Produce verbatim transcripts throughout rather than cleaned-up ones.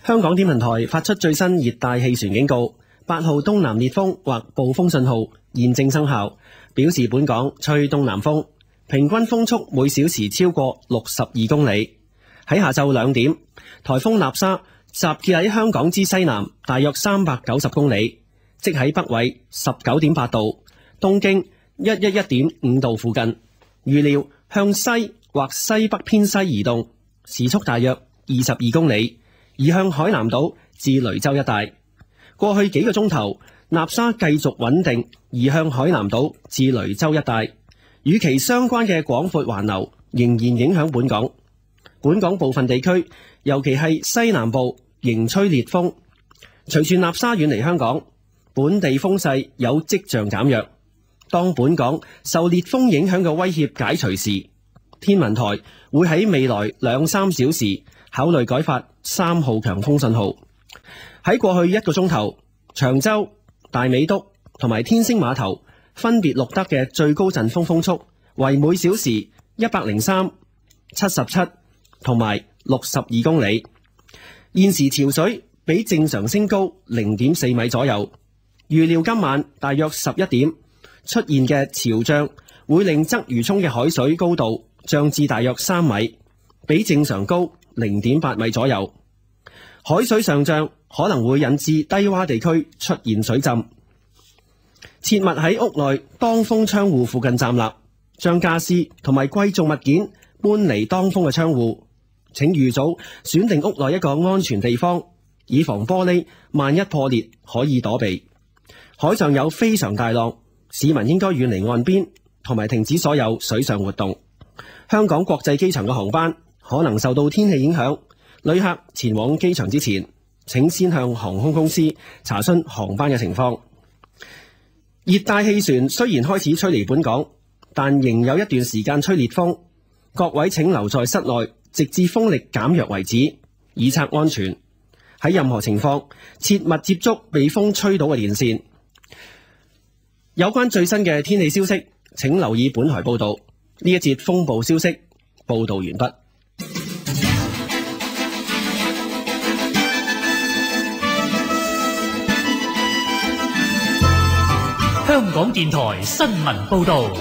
香港天文台發出最新熱帶氣旋警告，八號東南烈風或暴風信號現正生效，表示本港吹東南風，平均風速每小時超過六十二公里。喺下晝兩點，颱風納沙集結喺香港之西南大約三百九十公里，即喺北緯十九點八度、東經一一一點五度附近，預料向西或西北偏西移動，時速大約二十二公里，移向海南島至雷州一帶。過去幾個鐘頭，納沙繼續穩定移向海南島至雷州一帶，與其相關嘅廣闊環流仍然影響本港。本港部分地區，尤其係西南部，仍吹烈風。隨住納沙遠離香港，本地風勢有跡象減弱。當本港受烈風影響嘅威脅解除時，天文台會喺未來兩三小時考慮改發三號強風信號。喺過去一個鐘頭，長洲、大美督同埋天星碼頭分別錄得嘅最高陣風風速為每小時一百零三、七十七同埋六十二公里。現時潮水比正常升高零點四米左右。預料今晚大約十一點出現嘅潮漲會令鰂魚涌嘅海水高度漲至大約三米，比正常高零點八米左右。海水上漲可能會引致低洼地區出現水浸。切勿喺屋內當風窗戶附近站立，將家私同埋貴重物件搬離當風嘅窗戶。請預早選定屋內一個安全地方，以防玻璃萬一破裂可以躲避。海上有非常大浪，市民應該遠離岸邊，同埋停止所有水上活動。香港國際機場嘅航班可能受到天氣影響，旅客前往機場之前，請先向航空公司查詢航班嘅情況。熱帶氣旋雖然開始吹離本港，但仍有一段時間吹烈風，各位請留在室內，直至風力減弱為止，以策安全。喺任何情況，切勿接觸被風吹倒嘅電線。有關最新嘅天氣消息，請留意本台報道。呢一節風暴消息報道完畢。 香港電台新聞報道。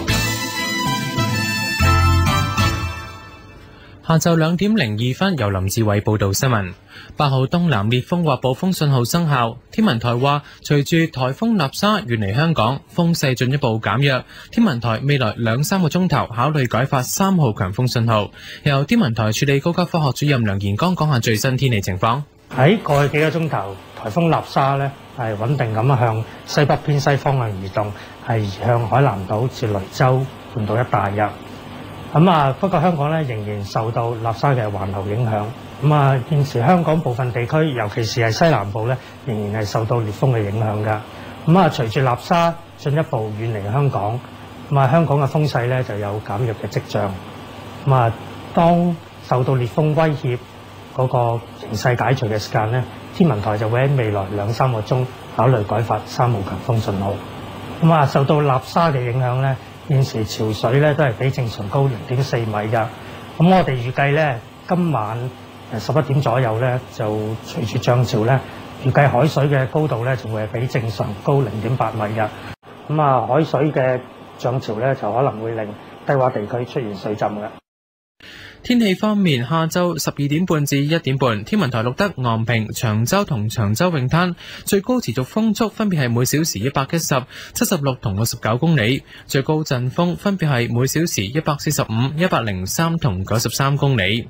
下晝兩點零二分，由林志偉報道新聞。八號東南烈風或暴風信號生效。天文台話，隨住颱風納沙遠離香港，風勢進一步減弱。天文台未來兩三個鐘頭考慮改發三號強風信號。由天文台助理高級科學主任梁賢剛講下最新天氣情況。 喺過去幾個鐘頭，颱風納沙呢係穩定咁向西北偏西方向移動，係移向海南島至雷州半島一帶嘅。咁啊，不過香港咧仍然受到納沙嘅環流影響。咁啊，現時香港部分地區，尤其是係西南部咧，仍然係受到烈風嘅影響㗎。咁啊，隨住納沙進一步遠離香港，咁啊，香港嘅風勢咧就有減弱嘅跡象。咁啊，當受到烈風威脅嗰個形勢解除嘅時間咧，天文台就會喺未來兩三個鐘考慮改發三號強風信號。咁啊，受到納沙嘅影響咧，現時潮水咧都係比正常高零點四米㗎。咁我哋預計咧，今晚誒十一點左右咧，就隨住漲潮咧，預計海水嘅高度咧就會係比正常高零點八米㗎。咁啊，海水嘅漲潮咧就可能會令低洼地區出現水浸嘅。 天氣方面，下晝十二點半至一點半，天文台錄得昂坪、長洲同長洲泳灘最高持續風速分別係每小時一百一十、七十六同六十九公里，最高陣風分別係每小時一百四十五、一百零三同九十三公里。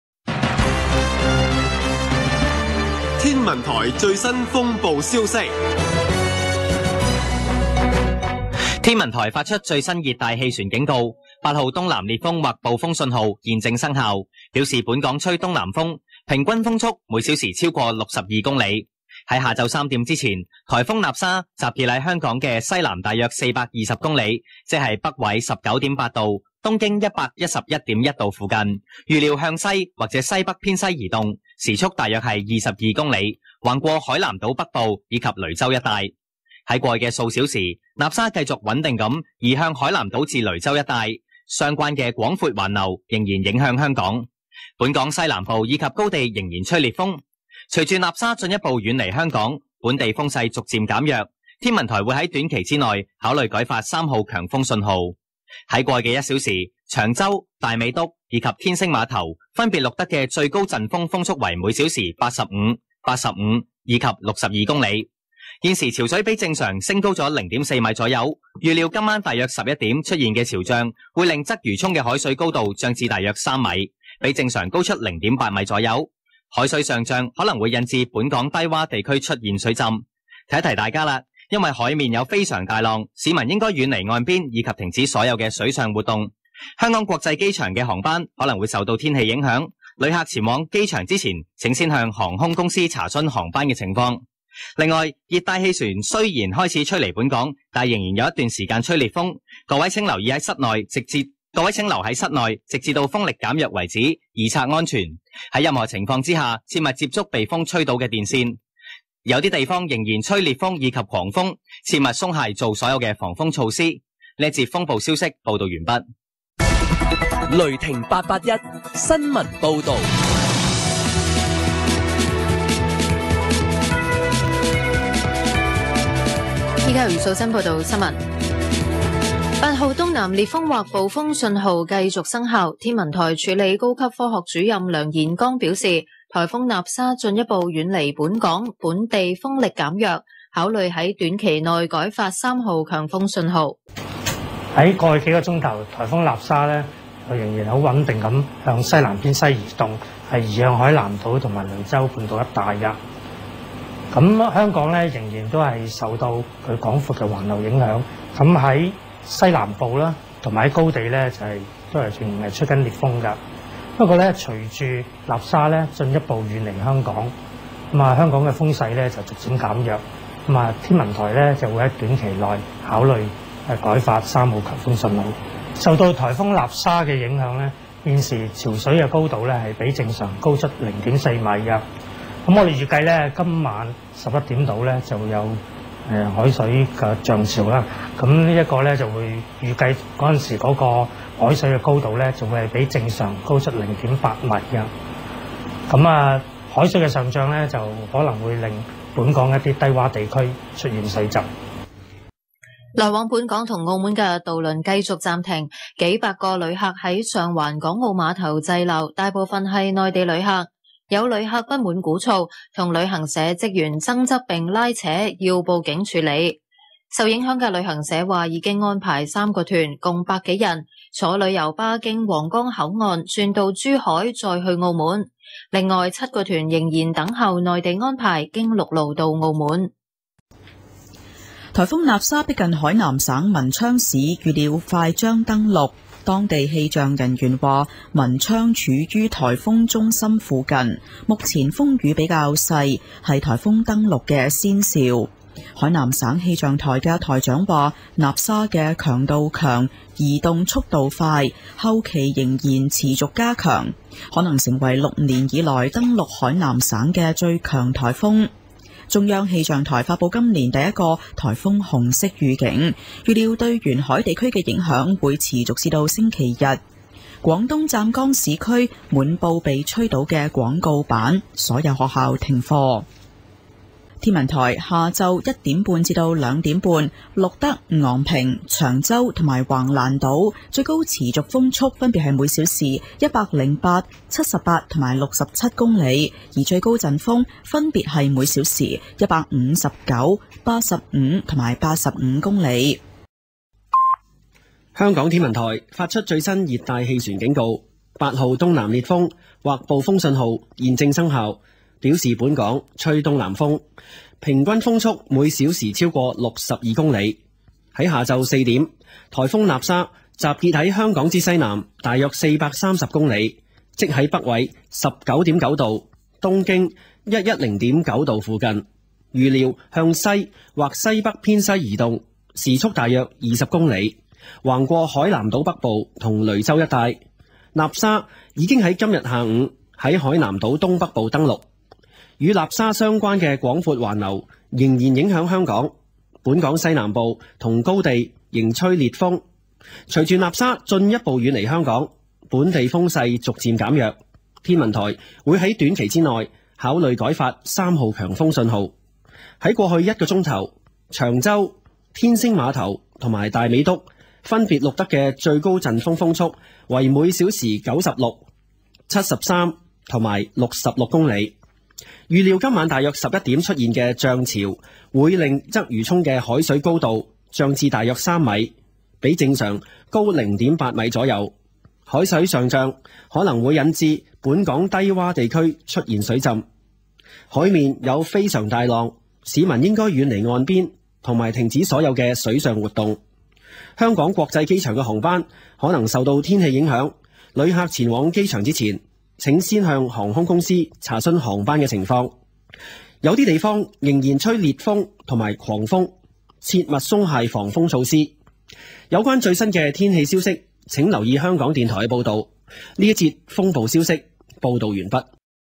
天文台最新風暴消息。 天文台發出最新熱帶氣旋警告，八號東南烈風或暴風信號現正生效，表示本港吹東南風，平均風速每小時超過六十二公里。喺下晝三點之前，颱風納沙集結喺香港嘅西南大約四百二十公里，即係北緯十九點八度、東經一百一十一點一度附近，預料向西或者西北偏西移動，時速大約係二十二公里，橫過海南島北部以及雷州一帶。喺過去嘅數小時，納沙繼續穩定咁移向海南島至雷州一帶，相關嘅廣闊環流仍然影響香港。本港西南部以及高地仍然吹烈風。 隨住納沙進一步遠離香港，本地風勢逐漸減弱，天文台會喺短期之內考慮改發三號強風信號。喺過去嘅一小時，長洲、大美督以及天星碼頭分別錄得嘅最高陣風風速為每小時八十五、八十五以及六十二公里。現時潮水比正常升高咗零點四米左右，預料今晚大約十一點出現嘅潮漲會令鰂魚涌嘅海水高度漲至大約三米，比正常高出零點八米左右。海水上漲可能會引致本港低洼地區出現水浸。提一提大家啦，因為海面有非常大浪，市民應該遠離岸邊以及停止所有嘅水上活動。香港國際機場嘅航班可能會受到天氣影響，旅客前往機場之前，請先向航空公司查詢航班嘅情況。另外，熱帶氣旋雖然開始吹離本港，但仍然有一段時間吹烈風，各位請留意喺室內，直至各位請留喺室內，直至到風力減弱為止，以策安全。喺任何情況之下，切勿接觸被風吹倒嘅電線。有啲地方仍然吹烈風以及狂風，切勿鬆懈做所有嘅防風措施。呢一節風暴消息報道完畢。 雷霆八八一新聞報道。 依家由素珍報道新聞。八號東南烈風或暴風信號繼續生效。天文台處理高級科學主任梁賢剛表示，颱風納沙進一步遠離本港，本地風力減弱，考慮喺短期內改發三號強風信號。 喺過去幾個鐘頭，颱風納沙咧，佢仍然好穩定咁向西南偏西移動，係移向海南島同埋雷州半島一帶嘅。咁香港咧仍然都係受到佢廣闊嘅環流影響。咁喺西南部啦，同埋喺高地咧就係、是、都係仍然係出緊烈風㗎。不過咧，隨住納沙咧進一步遠離香港，咁啊香港嘅風勢咧就逐漸減弱。咁啊天文台咧就會喺短期內考慮係改發三號強風信號。受到颱風納沙嘅影響咧，現時潮水嘅高度咧係比正常高出零點四米㗎。咁我哋預計咧，今晚十一點度咧就會有誒、呃、海水嘅漲潮啦。咁呢一個咧就會預計嗰陣時嗰個海水嘅高度咧就會係比正常高出零點八米嘅。咁啊，海水嘅上漲咧就可能會令本港一啲低窪地區出現水浸。 來往本港同澳門嘅渡輪繼續暫停，幾百個旅客喺上環港澳碼頭滯留，大部分係內地旅客。有旅客不滿鼓噪，同旅行社職員爭執並拉扯，要報警處理。受影響嘅旅行社話已經安排三個團，共百幾人坐旅遊巴經皇崗口岸轉到珠海，再去澳門。另外七個團仍然等候內地安排，經陸路到澳門。 颱風納沙逼近海南省文昌市，預料快將登陸。當地氣象人員話，文昌處於颱風中心附近，目前風雨比較細，係颱風登陸嘅先兆。海南省氣象台嘅台長話，納沙嘅強度強，移動速度快，後期仍然持續加強，可能成為六年以來登陸海南省嘅最強颱風。中央氣象台發布今年第一個颱風紅色預警，預料對沿海地區嘅影響會持續至到星期日。廣東湛江市區滿布被吹倒嘅廣告板，所有學校停課。天文台下晝一點半至到兩點半錄得昂坪、長洲同埋橫瀾島最高持續風速分別係每小時一百零八、七十八同埋六十七公里，而最高陣風分別係每小時一百五十九、八十五同埋八十五公里。 香港天文台發出最新熱帶氣旋警告，八號東南烈風或暴風信號現正生效。表示本港吹東南風，平均風速每小時超過六十二公里。喺下晝四點，颱風納沙集結喺香港之西南大約四百三十公里，即喺北緯十九點九度、東經一一零點九度附近。預料向西或西北偏西移動，時速大約二十公里，橫過海南島北部同雷州一帶。納沙已經喺今日下午喺海南島東北部登陸。與納沙相關嘅廣闊環流仍然影響香港，本港西南部同高地仍吹烈風。隨住納沙進一步遠離香港，本地風勢逐漸減弱，天文台會喺短期之內考慮改發三號強風信號。喺過去一個鐘頭，長洲、天星碼頭同埋大美督分別錄得嘅最高陣風風速為每小時九十六、七十三同埋六十六公里。預料今晚大約十一點出現嘅漲潮會令鰂魚涌嘅海水高度漲至大約三米，比正常高零點八米左右。海水上漲可能會引致本港低洼地區出現水浸，海面有非常大浪，市民應該遠離岸邊同埋停止所有嘅水上活動。香港國際機場嘅航班可能受到天氣影響，旅客前往機場之前，請先向航空公司查詢航班嘅情況。有啲地方仍然吹烈風同埋狂風，切勿鬆懈防風措施。有關最新嘅天氣消息，請留意香港電台嘅報導。呢一節風暴消息報導完畢。